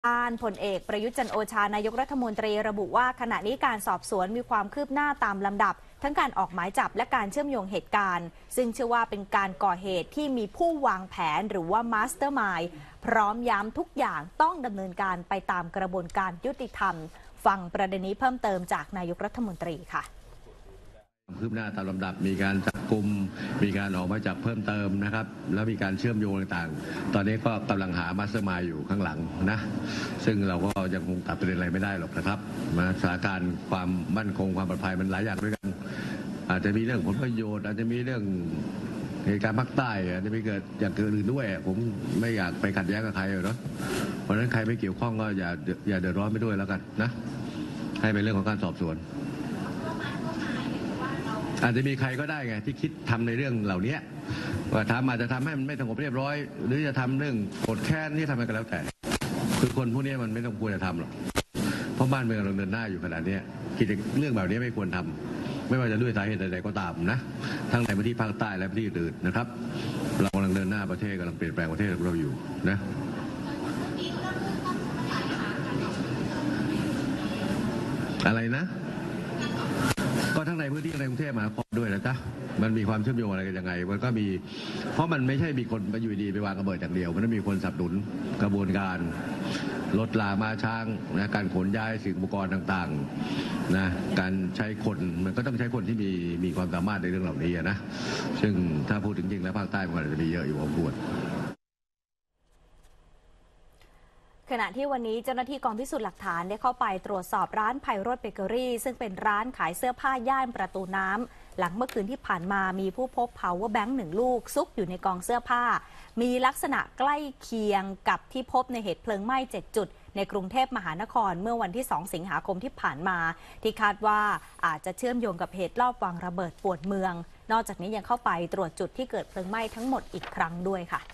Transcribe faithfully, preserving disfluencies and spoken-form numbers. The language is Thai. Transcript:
ด้านพลเอกประยุทธ์จันทร์โอชานายกรัฐมนตรีระบุว่าขณะนี้การสอบสวนมีความคืบหน้าตามลำดับทั้งการออกหมายจับและการเชื่อมโยงเหตุการณ์ซึ่งเชื่อว่าเป็นการก่อเหตุที่มีผู้วางแผนหรือว่ามาสเตอร์มายด์พร้อมย้ำทุกอย่างต้องดำเนินการไปตามกระบวนการยุติธรรมฟังประเด็นนี้เพิ่มเติมจากนายกรัฐมนตรีค่ะคืบหน้าตามลำดับมีการจับกุมมีการออกหมายจับเพิ่มเติมนะครับแล้วมีการเชื่อมโยงต่างๆตอนนี้ก็กำลังหามาสเตอร์มายด์อยู่ข้างหลังนะซึ่งเราก็ยังคงตัดประเด็นอะไรไม่ได้หรอกนะครับมาสถานการณ์ความมั่นคงความปลอดภัยมันหลายอย่างด้วยกันอาจจะมีเรื่องผลประโยชน์อาจจะมีเรื่องเหตุการณ์ภาคใต้อาจจะมีเกิดอย่างอื่นด้วยผมไม่อยากไปขัดแย้งกับใครเนาะเพราะฉะนั้นใครไม่เกี่ยวข้องก็อย่าอย่าเดือดร้อนไปด้วยแล้วกันนะให้เป็นเรื่องของการสอบสวนอาจจะมีใครก็ได้ไงที่คิดทำในเรื่องเหล่านี้ว่าทำอาจจะทำให้มันไม่สงบเรียบร้อยหรือจะทำเรื่องโกรธแค้นที่ทำอะไรก็แล้วแต่คือคนพวกนี้มันไม่ต้องควรจะทำหรอกเพราะบ้านเมืองกำลังเดินหน้าอยู่ขนาดนี้คิดเรื่องแบบนี้ไม่ควรทำไม่ว่าจะด้วยสาเหตุใดๆก็ตามนะทั้งในพื้นที่ภาคใต้และพื้นที่อื่นนะครับเรากำลังเดินหน้าประเทศกำลังเปลี่ยนแปลงประเทศของเราอยู่นะอะไรนะก็ทั้งในพื้นที่ในกรุงเทพมหานครด้วยนะจ๊ะมันมีความเชื่อมโยงอะไรกันยังไงมันก็มีเพราะมันไม่ใช่มีคนมาอยู่ดีไปวางระเบิดอย่างเดียวมันต้องมีคนสนับสนุนกระบวนการรถลามาช้างนะการขนย้ายสิ่งอุปกรณ์ต่างๆนะการใช้คนมันก็ต้องใช้คนที่มีมีความสามารถในเรื่องเหล่านี้นะซึ่งถ้าพูดถึงจริงแล้วภาคใต้มันอาจจะมีเยอะอยู่พอสมควรขณะที่วันนี้เจ้าหน้าที่กองพิสูจน์หลักฐานได้เข้าไปตรวจสอบร้านไพโรจน์เบเกอรี่ซึ่งเป็นร้านขายเสื้อผ้าย่านประตูน้ำหลังเมื่อคืนที่ผ่านมามีผู้พบ power bank หนึ่งลูกซุกอยู่ในกองเสื้อผ้ามีลักษณะใกล้เคียงกับที่พบในเหตุเพลิงไหม้เจ็ดจุดในกรุงเทพมหานครเมื่อวันที่สองสิงหาคมที่ผ่านมาที่คาดว่าอาจจะเชื่อมโยงกับเหตุลอบวางระเบิดปวดเมืองนอกจากนี้ยังเข้าไปตรวจจุดที่เกิดเพลิงไหม้ทั้งหมดอีกครั้งด้วยค่ะ